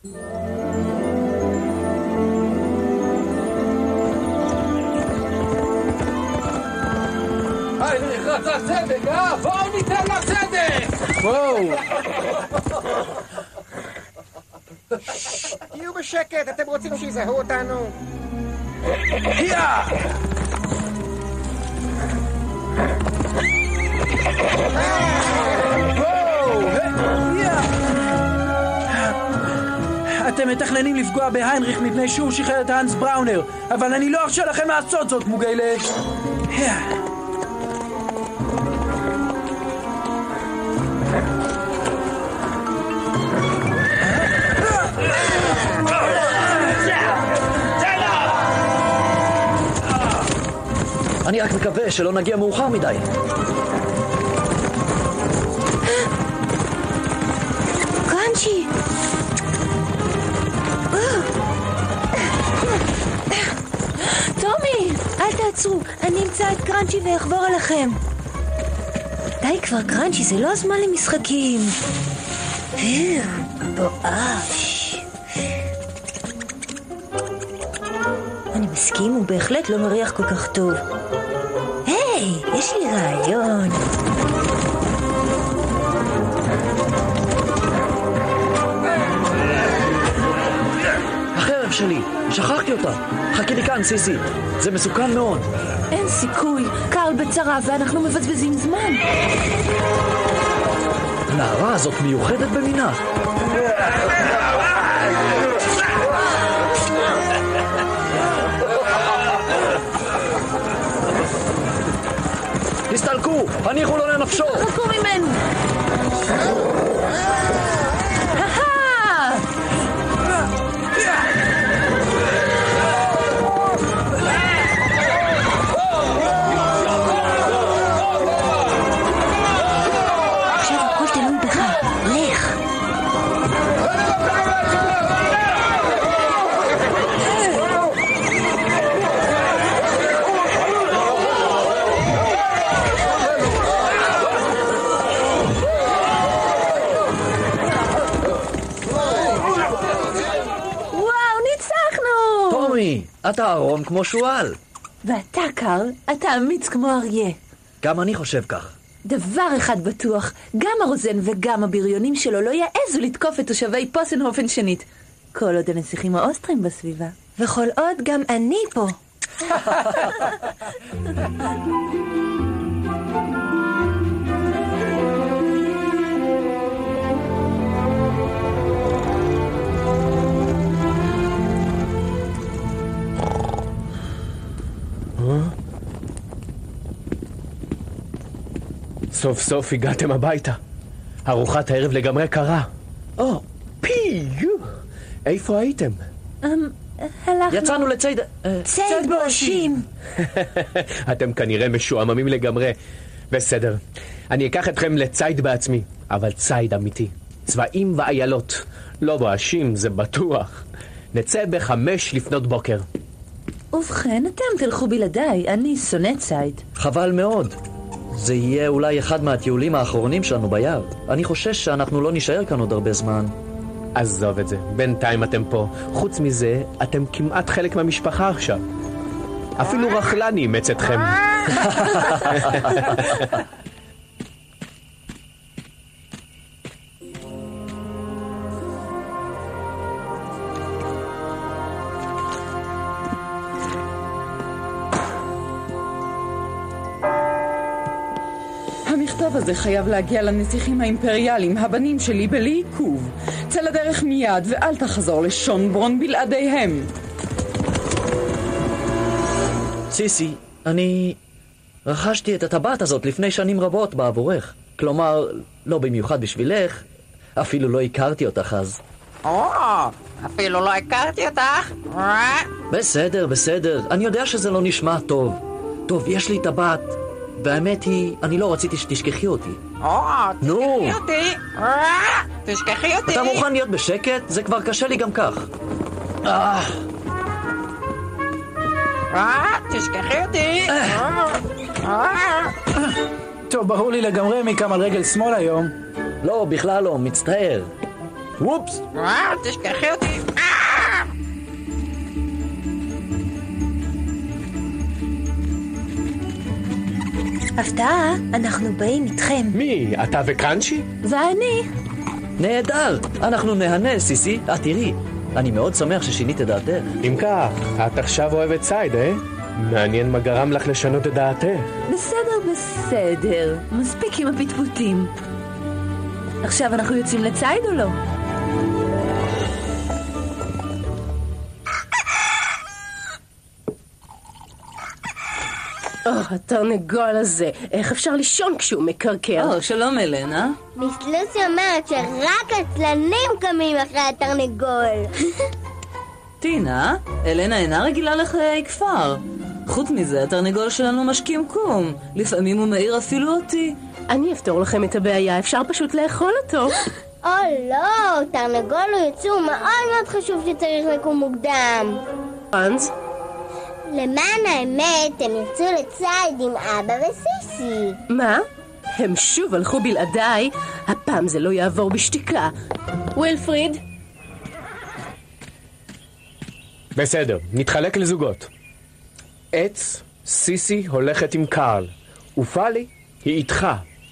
היינריך רצה צדק, בואו ניתן לה צדק! וואו! תהיו בשקט, אתם רוצים שיזהו אותנו? יא! אתם מתכננים לפגוע בהיינריך מפני שהוא שחרר את האנס בראונר, אבל אני לא ארשה לכם לעשות זאת, מוגי לב. אני רק מקווה שלא נגיע מאוחר מדי. קראנצ'י! טומי, אל תעצרו, אני אמצא את קראנצ'י ואחבור אליכם. די כבר, קראנצ'י, זה לא הזמן למשחקים. בואש. אני מסכים, הוא בהחלט לא מריח כל כך טוב. היי, יש לי רעיון. החרב שלי, שכחתי אותה. חכי לי כאן, סיסי. זה מסוכן מאוד. אין סיכוי, קהל בצרה ואנחנו מבזבזים זמן. הנערה הזאת מיוחדת במינה. תסתלקו, הניחו לו לנפשו. חכו ממנו. עכשיו הכל תלוי בך, לך. אתה ארון כמו שואל. ואתה קרל, אתה אמיץ כמו אריה. גם אני חושב כך. דבר אחד בטוח, גם הרוזן וגם הבריונים שלו לא יעזו לתקוף את תושבי פוסנהופן שנית. כל עוד הנסיכים האוסטרים בסביבה. וכל עוד גם אני פה. סוף סוף הגעתם הביתה. ארוחת הערב לגמרי קרה. פיו! איפה הייתם? הלכנו... יצאנו לציד... ציד בואשים. אתם כנראה משועממים לגמרי. בסדר. אני אקח אתכם לציד בעצמי, אבל ציד אמיתי. צבעים ואיילות. לא בואשים, זה בטוח. נצא 5 לפנות בוקר. ובכן, אתם תלכו בלעדיי, אני שונא ציד. חבל מאוד. זה יהיה אולי אחד מהטיולים האחרונים שלנו ביער. אני חושש שאנחנו לא נשאר כאן עוד הרבה זמן. עזוב את זה, בינתיים אתם פה. חוץ מזה, אתם כמעט חלק מהמשפחה עכשיו. אפילו רחלני אימץ אתכם. המכתב הזה חייב להגיע לנסיכים האימפריאליים, הבנים שלי, בלי עיכוב. צא לדרך מיד ואל תחזור לשונברון בלעדיהם. סיסי, אני רכשתי את הטבעת הזאת לפני שנים רבות בעבורך. כלומר, לא במיוחד בשבילך, אפילו לא הכרתי אותך אז. אפילו לא הכרתי אותך? בסדר, בסדר. אני יודע שזה לא נשמע טוב. טוב, יש לי טבעת. והאמת היא, אני לא רציתי שתשכחי אותי. תשכחי אותי. תשכחי אותי. אתה מוכן להיות בשקט? זה כבר קשה לי גם כך. תשכחי אותי. טוב, ברור לי לגמרי מי קם על רגל שמאל היום. לא, בכלל לא, מצטער. וופס! תשכחי אותי. הפתעה, אנחנו באים איתכם. מי? אתה וקרנצ'י? ואני. נהדר! אנחנו נהנה, סיסי. תראי, אני מאוד שמח ששינית את דעתך. אם כך, את עכשיו אוהבת צייד, אה? מעניין מה גרם לך לשנות את דעתך. בסדר. מספיק עם הפטפוטים. עכשיו אנחנו יוצאים לצייד או לא? התרנגול הזה, איך אפשר לישון כשהוא מקרקר? שלום אלנה. מיס לוסי אומרת שרק עצלנים קמים אחרי התרנגול. טינה, אלנה אינה רגילה לחיי כפר. חוץ מזה, התרנגול שלנו משכים קום. לפעמים הוא מעיר אפילו אותי. אני אפתור לכם את הבעיה, אפשר פשוט לאכול אותו. לא, תרנגול הוא יצור מאוד מאוד חשוב שצריך לקום מוקדם. פרנץ? למען האמת, הם יצאו לצייד עם אבא וסיסי. מה? הם שוב הלכו בלעדיי? הפעם זה לא יעבור בשתיקה. ווילפריד? בסדר, נתחלק לזוגות. עץ, סיסי הולכת עם קארל, ופלי היא איתך.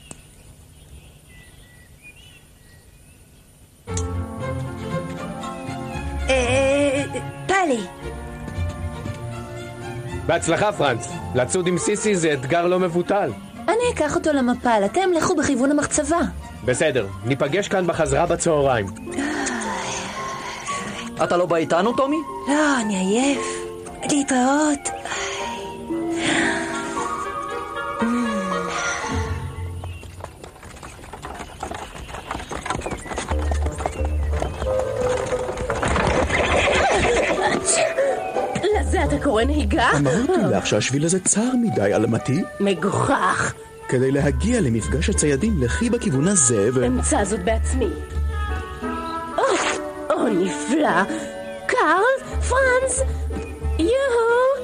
פלי. בהצלחה פרנץ, לצוד עם סיסי זה אתגר לא מבוטל. אני אקח אותו למפל, אתם לכו בכיוון המחצבה. בסדר, ניפגש כאן בחזרה בצהריים. אתה לא בא איתנו, טומי? לא, אני עייף. להתראות. לזה אתה קורא נהיגה? אמרתי לך שהשביל הזה צר מדי על מתי. מגוחך. כדי להגיע למפגש הציידים, לכי בכיוון הזה אמצא זאת בעצמי. נפלא. קארל, פרנץ, יוהו.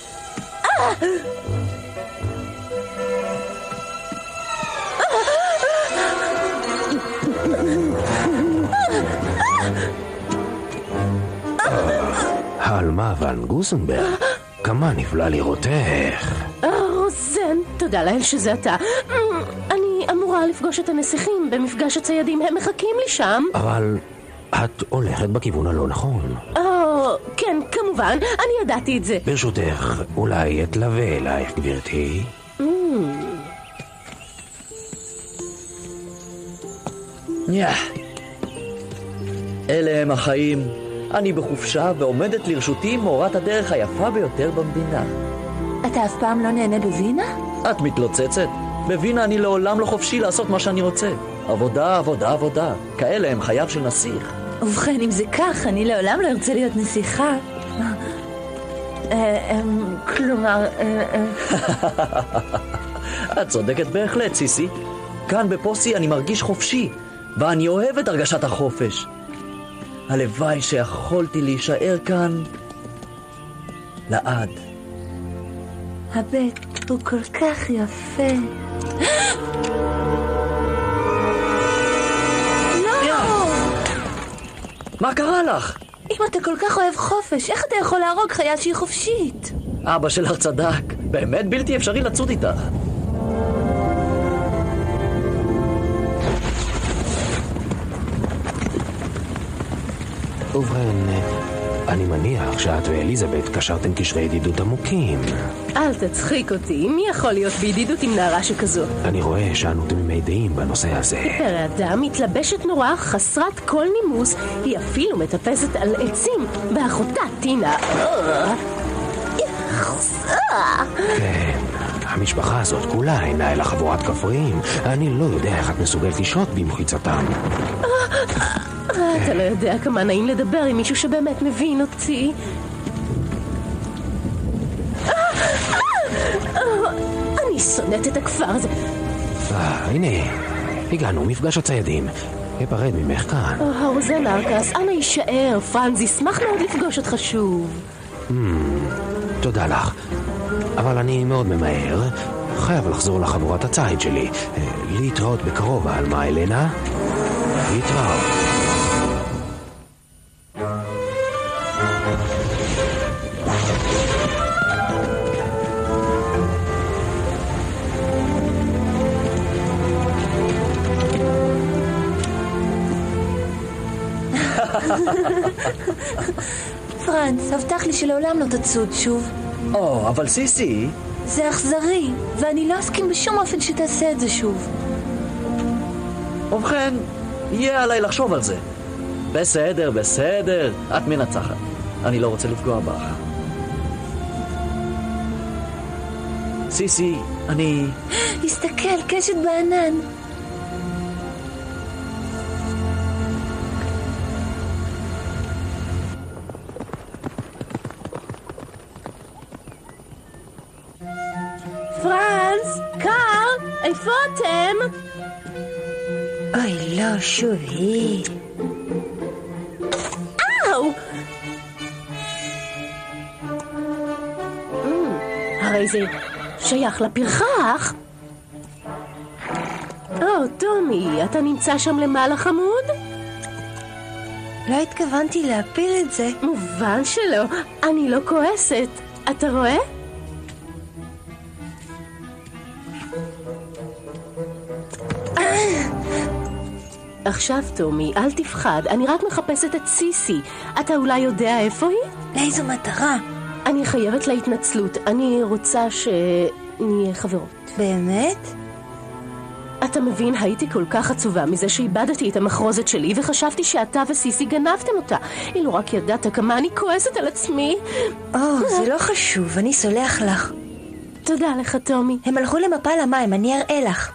הלמה ון גוסנברג, כמה נפלא לראותך. רוזן, תודה לאל שזה אתה. אני אמורה לפגוש את הנסיכים במפגש הציידים, הם מחכים לי שם. אבל את הולכת בכיוון הלא נכון. כן, כמובן, אני ידעתי את זה. ברשותך, אולי אתלווה אלייך, גברתי? אלה הם החיים. אני בחופשה ועומדת לרשותי מורת הדרך היפה ביותר במדינה. אתה אף פעם לא נהנה בווינה? את מתלוצצת? בווינה אני לעולם לא חופשי לעשות מה שאני רוצה. עבודה, עבודה, עבודה. כאלה הם חייו של נסיך. ובכן, אם זה כך, אני לעולם לא ארצה להיות נסיכה. כלומר... את צודקת בהחלט, סיסי. כאן בפוסי אני מרגיש חופשי, ואני אוהב את הרגשת החופש. הלוואי שיכולתי להישאר כאן לעד. הבית הוא כל כך יפה. לא! מה קרה לך? אם אתה כל כך אוהב חופש, איך אתה יכול להרוג חיה שהיא חופשית? אבא שלך צדק. באמת בלתי אפשרי לצוד איתך. ובכן, אני מניח שאת ואליזבת קשרתם קשרי ידידות עמוקים. אל תצחיק אותי, מי יכול להיות בידידות עם נערה שכזו? אני רואה שאנו תמימי דעים בנושא הזה. פרא אדם מתלבשת נורא, חסרת כל נימוס, היא אפילו מטפסת על עצים, ואחותה טינה. כן, המשפחה הזאת כולה אינה אלא חבורת כפריים. אני לא יודע איך את מסוגלת לשהות במחיצתם. אתה לא יודע כמה נעים לדבר עם מישהו שבאמת מבין אותי. אני שונאת את הכפר הזה. הנה, הגענו, מפגש הציידים. אפרד ממך כאן. רוזן ארקס, אנא יישאר. פרנז ישמח מאוד לפגוש אותך שוב. תודה לך. אבל אני מאוד ממהר. חייב לחזור לחבורת הצייד שלי. להתראות בקרוב, אלמה אלנה. להתראות. פרנץ, הבטח לי שלעולם לא תצוד שוב. אבל סיסי... זה אכזרי, ואני לא אסכים בשום אופן שתעשה את זה שוב. ובכן, יהיה עליי לחשוב על זה. בסדר, את מנצחת. אני לא רוצה לפגוע בך. סיסי, אני... הסתכל, קשת בענן. פרנס, קאר, איפה אתם? אוי, לא, שוב היא. אאו! הרי זה שייך לפרחח. טומי, אתה נמצא שם למעלה חמוד? לא התכוונתי להפיל את זה. מובן שלא, אני לא כועסת. אתה רואה? עכשיו, טומי, אל תפחד, אני רק מחפשת את סיסי. אתה אולי יודע איפה היא? לאיזו מטרה? אני חייבת להתנצלות. אני רוצה שנהיה חברות. באמת? אתה מבין, הייתי כל כך עצובה מזה שאיבדתי את המחרוזת שלי וחשבתי שאתה וסיסי גנבתם אותה. אילו רק ידעת כמה אני כועסת על עצמי. זה לא חשוב, אני סולח לך. תודה לך, טומי. הם הלכו למפל המים, אני אראה לך.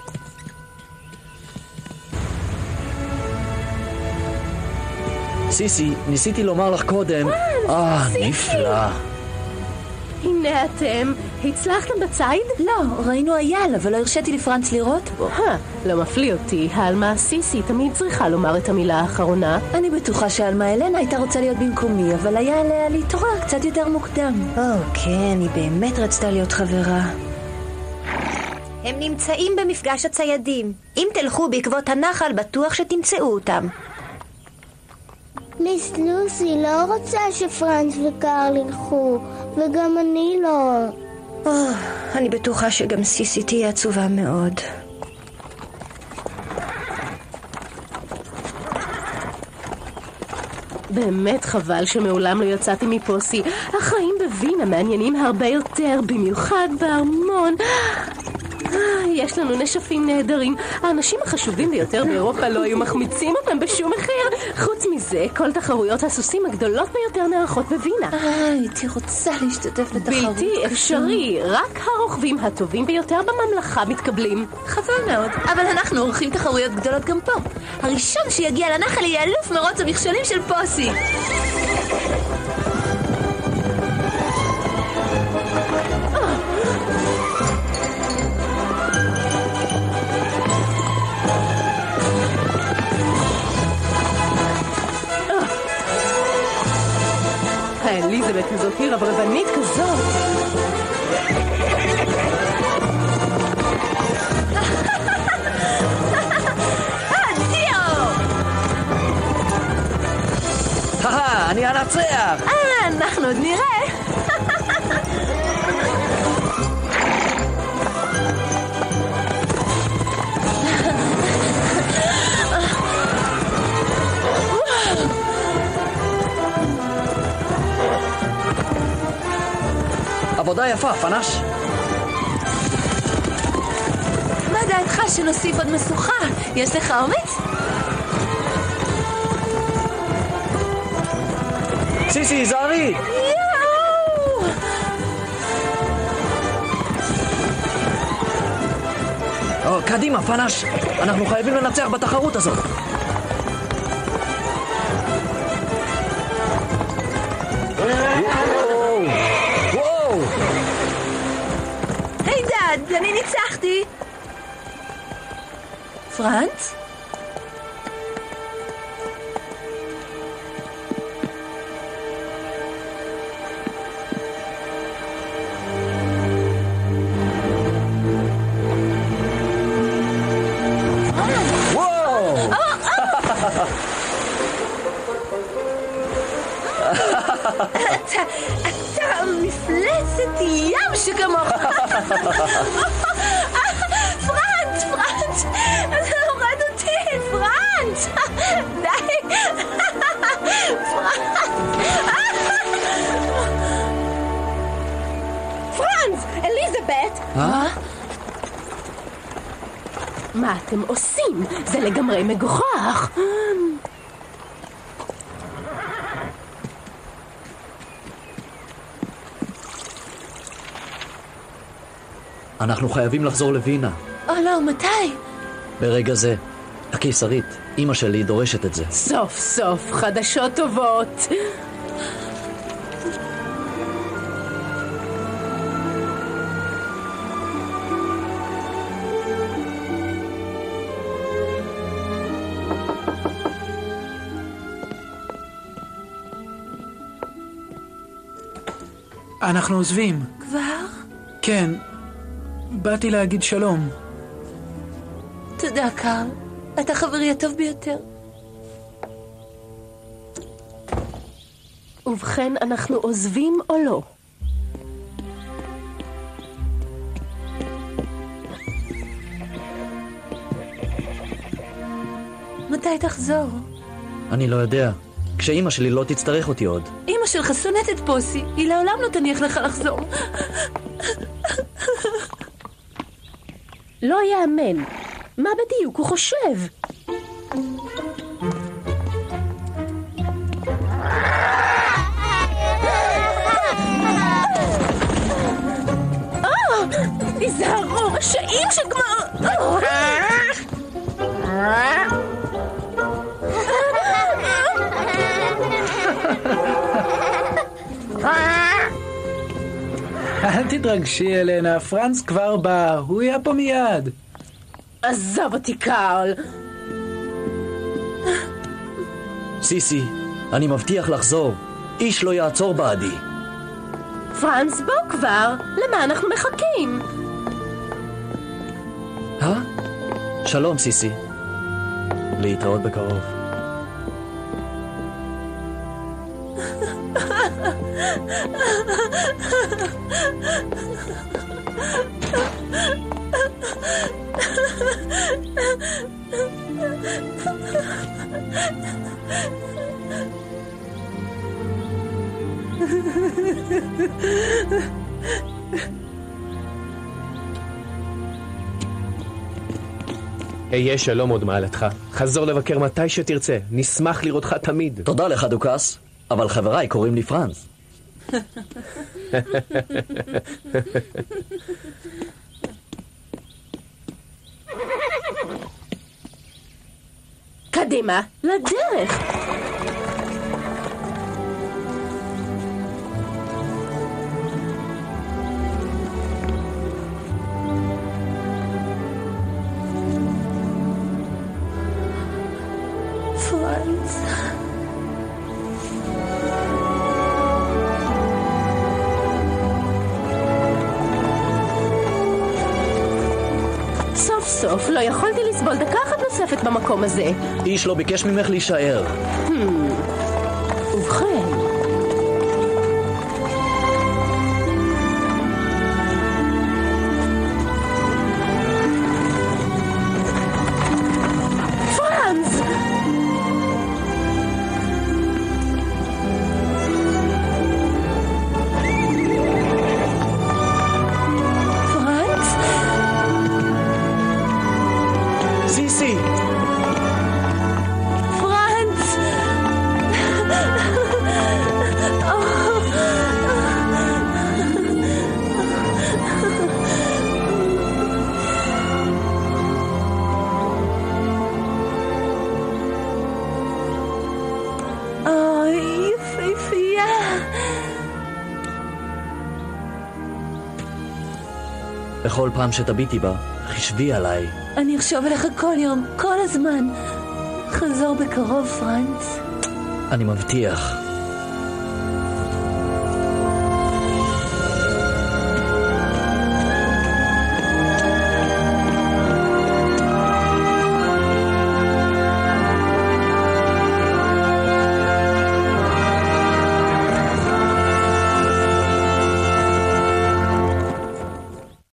סיסי, ניסיתי לומר לך קודם. נפלא. הנה אתם. הצלחתם בצייד? לא, ראינו אייל, אבל לא הרשיתי לפרנץ לראות בו. לא מפליא אותי. העלמה סיסי תמיד צריכה לומר את המילה האחרונה. אני בטוחה שהעלמה אלנה הייתה רוצה להיות במקומי, אבל היה עליה להתעורר קצת יותר מוקדם. כן, היא באמת רצתה להיות חברה. הם נמצאים במפגש הציידים. אם תלכו בעקבות הנחל, בטוח שתמצאו אותם. מיס לוסי לא רוצה שפרנץ וקארל ילכו, וגם אני לא. אני בטוחה שגם סיסי תהיה עצובה מאוד. באמת חבל שמעולם לא יצאתי מפוסי. החיים בווינה מעניינים הרבה יותר, במיוחד בארמון. יש לנו נשפים נהדרים. האנשים החשובים ביותר באירופה לא היו מחמיצים אותם בשום מחיר. חוץ מזה, כל תחרויות הסוסים הגדולות ביותר נערכות בווינה. הייתי רוצה להשתתף בתחרות. בלתי אפשרי. רק הרוכבים הטובים ביותר בממלכה מתקבלים. חבל מאוד. אבל אנחנו עורכים תחרויות גדולות גם פה. הראשון שיגיע לנחל יהיה אלוף מרוץ המכשולים של פוסי. אליזבת הזאת היא רברבנית כזאת. אני אנצח. אנחנו עוד נראה. עבודה יפה, פנש. מה דעתך שנוסיף עוד משוכה? יש לך אומץ? סיסי, זהרי! קדימה, פנש. אנחנו חייבים לנצח בתחרות הזאת. אני ניצחתי. פרנץ? אתה מפלצת ים שכמוך. פרנץ, אתה הורד אותי, פרנץ. די. מה אתם עושים? זה לגמרי מגוחך. אנחנו חייבים לחזור לווינה. לא, מתי? ברגע זה. הקיסרית, אמא שלי דורשת את זה. סוף סוף, חדשות טובות. אנחנו עוזבים. כבר? כן, באתי להגיד שלום. תודה, קרל. אתה חברי הטוב ביותר. ובכן, אנחנו עוזבים או לא? מתי תחזור? אני לא יודע. כשאמא שלי לא תצטרך אותי עוד. אמא שלך שונאת את פוסי. היא לעולם לא תניח לך לחזור. לא יאמן. מה בדיוק הוא חושב? תיזהרו, רשעים שכבר... אל תתרגשי, אלנה, פרנץ כבר בא, הוא יהיה פה מיד. עזוב אותי, קרל. סיסי, אני מבטיח לחזור. איש לא יעצור בעדי. פרנץ, בוא כבר. למה אנחנו מחכים? שלום, סיסי. להתראות בקרוב. יהיה שלום עוד מעלתך. חזור לבקר מתי שתרצה. נשמח לראותך תמיד. תודה לך, דוקס. אבל חבריי קוראים לי פרנץ. קדימה, לדרך. פרנץ. סוף סוף לא יכולתי לסבול דקה אחת נוספת במקום הזה. איש לא ביקש ממך להישאר. ובכן, פרנץ! סיסי! פרנץ! אוי, יפהפייה. בכל פעם שתביטי בה, חשבי עליי. אני אחשוב עליך כל יום, כל הזמן. חזור בקרוב, פרנץ. אני מבטיח.